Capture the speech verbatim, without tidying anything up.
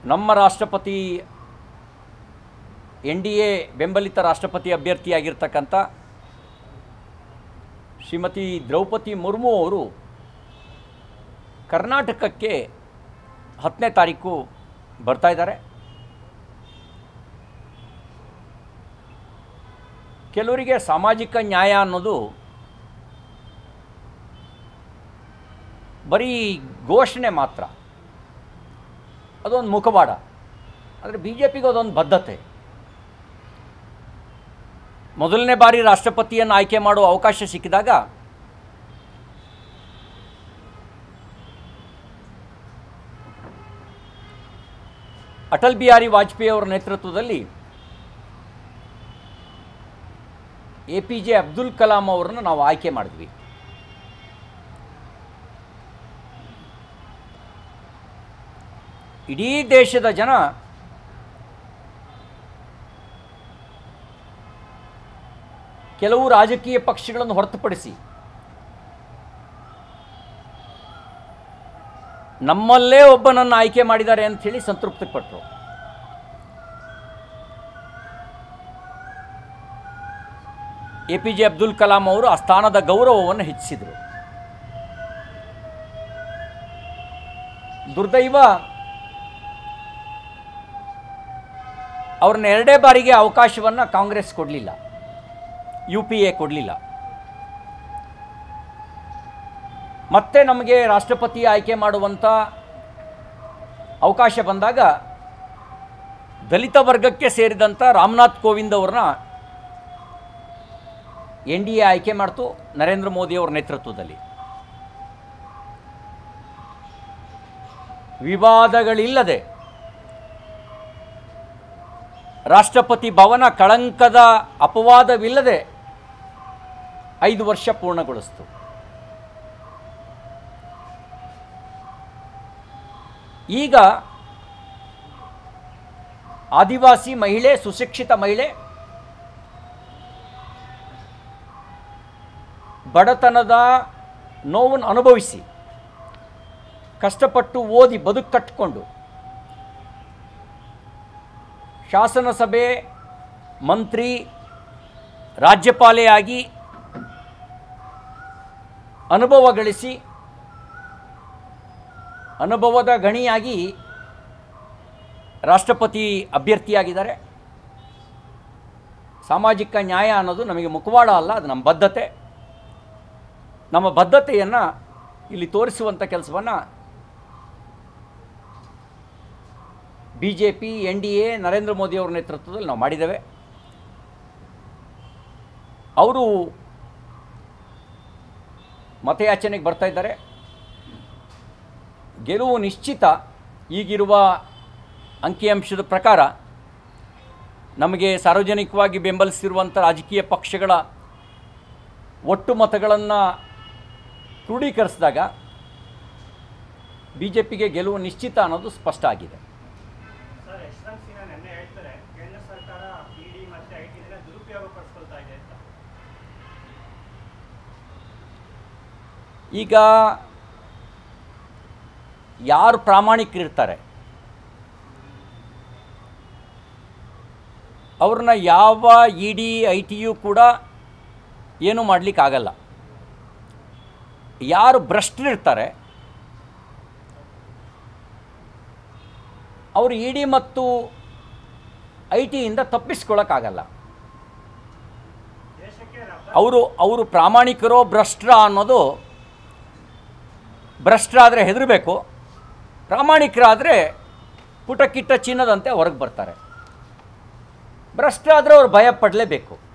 ನಮ್ಮ ರಾಷ್ಟ್ರಪತಿ N D A ಬೆಂಬಲಿತ ರಾಷ್ಟ್ರಪತಿ ಅಭ್ಯರ್ಥಿಯಾಗಿರ್ತಕ್ಕಂಥ ಶ್ರೀಮತಿ ದ್ರೌಪದಿ ಮುರ್ಮು ಅವರು ಕರ್ನಾಟಕಕ್ಕೆ ಹತ್ತನೇ ತಾರೀಕು ಬರ್ತಾ ಇದ್ದಾರೆ. ಕೆಲವರಿಗೆ ಸಾಮಾಜಿಕ ನ್ಯಾಯ ಅನ್ನೋದು ಬರೀ ಘೋಷಣೆ ಮಾತ್ರ, ಅದೊಂದು ಮುಖವಾಡ. ಆದರೆ ಬಿ ಜೆ ಪಿಗೆ ಅದೊಂದು ಬದ್ಧತೆ. ಮೊದಲನೇ ಬಾರಿ ರಾಷ್ಟ್ರಪತಿಯನ್ನು ಆಯ್ಕೆ ಮಾಡುವ ಅವಕಾಶ ಸಿಕ್ಕಿದಾಗ ಅಟಲ್ ಬಿಹಾರಿ ವಾಜಪೇಯಿ ಅವರ ನೇತೃತ್ವದಲ್ಲಿ A P J Abdul Kalam ಅವರನ್ನು ನಾವು ಆಯ್ಕೆ ಮಾಡಿದ್ವಿ. ಇಡೀ ದೇಶದ ಜನ ಕೆಲವು ರಾಜಕೀಯ ಪಕ್ಷಗಳನ್ನು ಹೊರತುಪಡಿಸಿ ನಮ್ಮಲ್ಲೇ ಒಬ್ಬನನ್ನು ಆಯ್ಕೆ ಮಾಡಿದ್ದಾರೆ ಅಂಥೇಳಿ ಸಂತೃಪ್ತಿಪಟ್ಟರು. A P J Abdul Kalam ಅವರು ಆ ಸ್ಥಾನದ ಗೌರವವನ್ನು ಹೆಚ್ಚಿಸಿದರು. ದುರ್ದೈವ, ಅವ್ರನ್ನ ಎರಡೇ ಬಾರಿಗೆ ಅವಕಾಶವನ್ನು ಕಾಂಗ್ರೆಸ್ ಕೊಡಲಿಲ್ಲ, ಯು ಪಿ ಎ ಕೊಡಲಿಲ್ಲ. ಮತ್ತೆ ನಮಗೆ ರಾಷ್ಟ್ರಪತಿ ಆಯ್ಕೆ ಮಾಡುವಂಥ ಅವಕಾಶ ಬಂದಾಗ ದಲಿತ ವರ್ಗಕ್ಕೆ ಸೇರಿದಂಥ ರಾಮನಾಥ್ ಕೋವಿಂದ್ ಅವ್ರನ್ನ ಎನ್ ಡಿ ಎ ಆಯ್ಕೆ ಮಾಡ್ತು ನರೇಂದ್ರ ಮೋದಿ ಅವರ ನೇತೃತ್ವದಲ್ಲಿ. ವಿವಾದಗಳಿಲ್ಲದೆ ರಾಷ್ಟ್ರಪತಿ ಭವನ ಕಳಂಕದ ಅಪವಾದವಿಲ್ಲದೆ ಐದು ವರ್ಷ ಪೂರ್ಣಗೊಳಿಸಿತು. ಈಗ ಆದಿವಾಸಿ ಮಹಿಳೆ, ಸುಶಿಕ್ಷಿತ ಮಹಿಳೆ, ಬಡತನದ ನೋವನ್ನು ಅನುಭವಿಸಿ ಕಷ್ಟಪಟ್ಟು ಓದಿ ಬದುಕು ಕಟ್ಟಿಕೊಂಡು ಶಾಸನಸಭೆ ಮಂತ್ರಿ, ರಾಜ್ಯಪಾಲೆಯಾಗಿ ಅನುಭವ ಗಳಿಸಿ ಅನುಭವದ ಗಣಿಯಾಗಿ ರಾಷ್ಟ್ರಪತಿ ಅಭ್ಯರ್ಥಿಯಾಗಿದ್ದಾರೆ. ಸಾಮಾಜಿಕ ನ್ಯಾಯ ಅನ್ನೋದು ನಮಗೆ ಮುಖವಾಡ ಅಲ್ಲ, ಅದು ನಮ್ಮ ಬದ್ಧತೆ. ನಮ್ಮ ಬದ್ಧತೆಯನ್ನು ಇಲ್ಲಿ ತೋರಿಸುವಂಥ ಕೆಲಸವನ್ನು B J P, N D A, Narendra Modi ಅವರ ನೇತೃತ್ವದಲ್ಲಿ ನಾವು ಮಾಡಿದ್ದೇವೆ. ಅವರು ಮತಯಾಚನೆಗೆ ಬರ್ತಾ ಇದ್ದಾರೆ. ಗೆಲುವು ನಿಶ್ಚಿತ. ಈಗಿರುವ ಅಂಕಿಅಂಶದ ಪ್ರಕಾರ ನಮಗೆ ಸಾರ್ವಜನಿಕವಾಗಿ ಬೆಂಬಲಿಸಿರುವಂಥ ರಾಜಕೀಯ ಪಕ್ಷಗಳ ಒಟ್ಟು ಮತಗಳನ್ನು ಕ್ರೋಢೀಕರಿಸಿದಾಗ ಬಿ ಜೆ ಪಿಗೆ ಗೆಲುವು ನಿಶ್ಚಿತ ಅನ್ನೋದು ಸ್ಪಷ್ಟ ಆಗಿದೆ. ಈಗ ಯಾರು ಪ್ರಾಮಾಣಿಕರಿರ್ತಾರೆ ಅವ್ರನ್ನ ಯಾವ ಇ ಡಿ ಐ ಟಿ ಯು ಕೂಡ ಏನೂ ಮಾಡಲಿಕ್ಕಾಗಲ್ಲ. ಯಾರು ಭ್ರಷ್ಟರಿರ್ತಾರೆ ಅವರು ಇ ಡಿ ಮತ್ತು ಐ ಟಿಯಿಂದ ತಪ್ಪಿಸ್ಕೊಳ್ಳೋಕ್ಕಾಗಲ್ಲ. ಅವರು ಅವರು ಪ್ರಾಮಾಣಿಕರೋ ಭ್ರಷ್ಟರ ಅನ್ನೋದು, ಭ್ರಷ್ಟರಾದರೆ ಹೆದರಬೇಕು, ಪ್ರಾಮಾಣಿಕರಾದರೆ ಪುಟ ಕಿಟ್ಟ ಚಿನ್ನದಂತೆ ಹೊರಗೆ ಬರ್ತಾರೆ. ಭ್ರಷ್ಟರಾದರೆ ಅವರು ಭಯ ಪಡಲೇಬೇಕು.